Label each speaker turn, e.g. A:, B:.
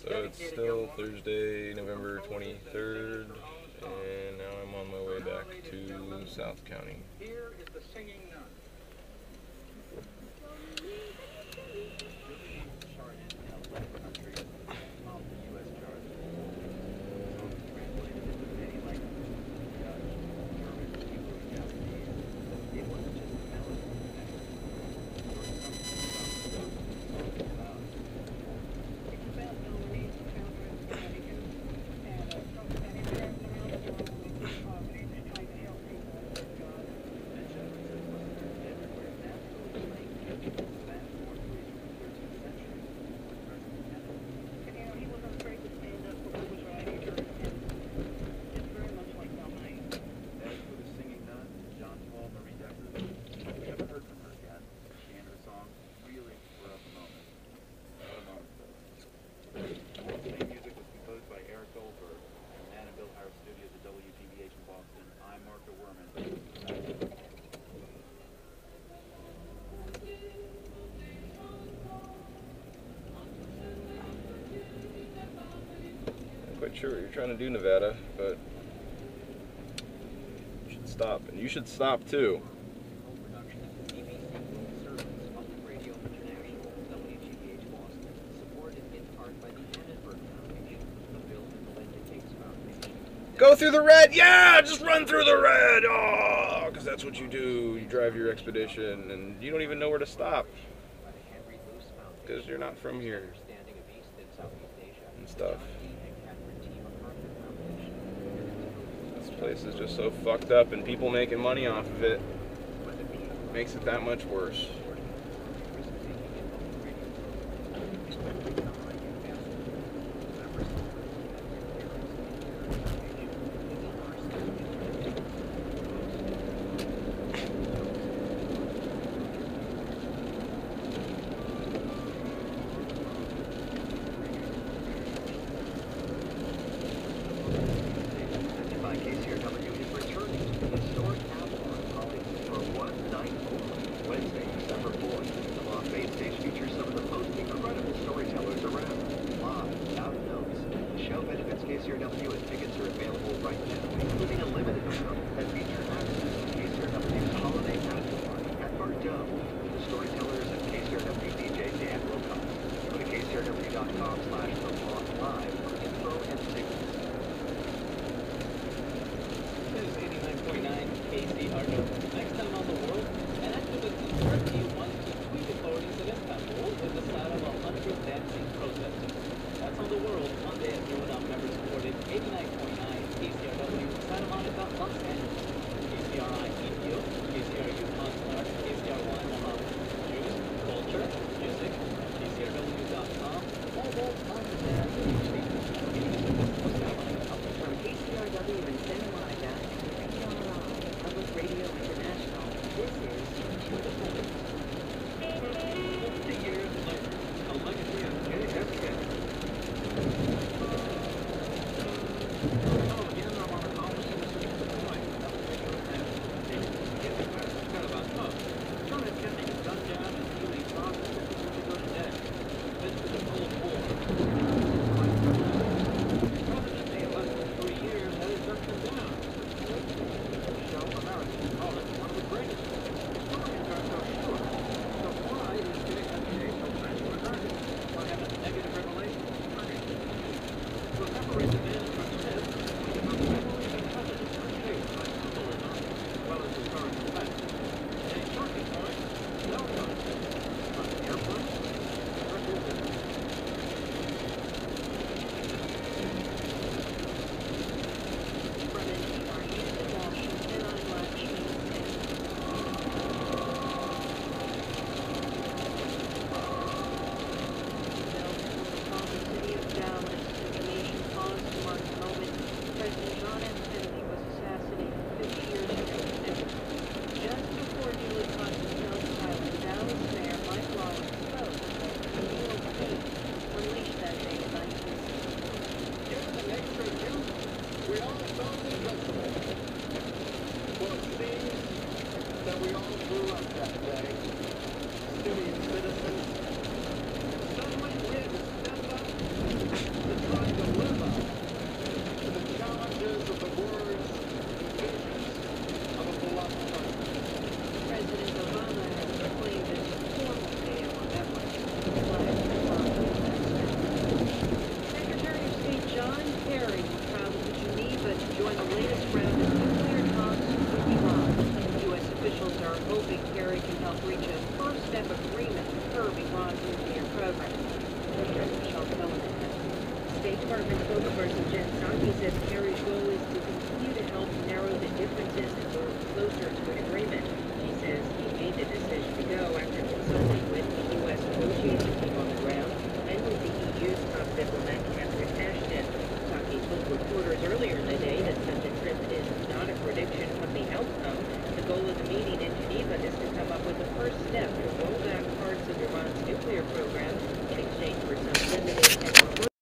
A: So it's still Thursday, November 23rd, and now I'm on my way back to South County.
B: Here is the singing nun. Charted in 11 countries, top the U.S. chart. Songs translated into many languages: Dutch, German, Hebrew, Japanese. It wasn't just the melody that connected. There was something about the song was about.
C: It's about nominees for children in Connecticut, and something that is around the world needs to try to help people with God.
B: Dementia says listeners everywhere naturally link Jefferson's vast oratories from the 13th century with present Connecticut.
C: And he wasn't afraid to stand up for what was right either, and it's very much like Dominique.
B: As for the singing nun, John Paul Marie Decker, we haven't heard from her yet. She and her song really were of the moment. What a moment, though. The world's theme music was composed by Eric Goldberg from Annabelle House Studios at WPBH in Boston. I'm Marco Werman.
A: I'm quite sure what you're trying to do, Nevada, but you should stop, and you should stop too.
B: Co-production of the BBC World Service, Public Radio International, WGBH Boston, supported in part by the Annenberg Foundation, the Bill and Melinda Gates Foundation.
A: Go through the red! Yeah! Just run through the red! Oh! Because that's what you do. You drive your expedition, and you don't even know where to stop.
B: By the Henry Luce Foundation,
A: Because you're not from here
B: Understanding of East and Southeast Asia,
A: and stuff.
B: John D. and Catherine T. MacArthur Foundation,
A: This place is just so fucked up, and people making money off of it
B: by the Beatles,
A: makes it that much worse.
B: risk-taking in public radio programs, especially non-like ambassadors, members of the by KCRW is returning to the historic Avalon Holly for one night only, Wednesday, December 4th. The Las Vegas stage features some of the most incredible storytellers around. Live, without notes. The show benefits KCRW and tickets are available right now, including a limited amount that feature access to KCRW's holiday after party at Bordeaux with the storytellers and KCRW DJ Dan Wilcox. Go to KCRW.com/live for info and tickets.
D: This is 89.9 KCRW. Next time on the world, an activist in Turkey wants to tweet authorities at Istanbul with the start of 100 dancing protesters. That's on the world. Monday at noon on member-supported 89.9 KCRW, Santa Monica, Los Angeles, KCRI EPO, KCRU Montauk, KCRY Mojave. News, culture, music, KCRW.com, mobile, on demand,
E: From KCRW in Santa Monica and PRI, Public Radio International, this is To the Point.
D: 50 years later, a legacy of KFK. Oh, again, I'm on a call with the City of the Point. It's kind of a tough. John F. Kennedy was gunned down and Healy processed and to go to death. This was the Cold War. Presidency of less than 3 years had it ducked him down. Show Americans call it one of the greatest. Historians are so sure. So why is KFK so anti-American? Why have a negative revelation concerning it? To separate the man from myth, we must separate the presidents are shaped by symbolism as well as historical facts. A shocking point, no nonsense. On the airplane, versus business.
E: From NPR News in Washington, I'm Lakshmi Singh. From the city of Dallas, the nation paused to mark Department spokesperson Jen Psaki says Kerry's goal is to continue to help narrow the differences and move closer to an agreement. He says he made the decision to go after consulting with the U.S. negotiating